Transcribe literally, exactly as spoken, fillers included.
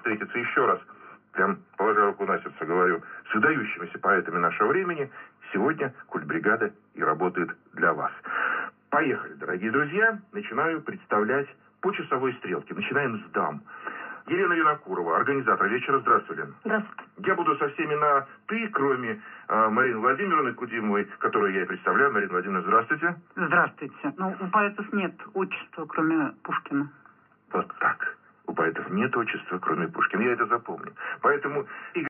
встретиться еще раз. Прям, положа руку на сердце, говорю, с выдающимися поэтами нашего времени. Сегодня культбригада и работает для вас. Поехали, дорогие друзья. Начинаю представлять по часовой стрелке. Начинаем с дам. Елена Винокурова, организатор вечера. Здравствуй, Лена. Здравствуйте. Я буду со всеми на «ты», кроме э, Марины Владимировны Кудимовой, которую я и представляю. Марина Владимировна, здравствуйте. Здравствуйте. Ну, у поэтов нет отчества, кроме Пушкина. Вот так. У поэтов нет отчества, кроме Пушкина. Я это запомню. Поэтому...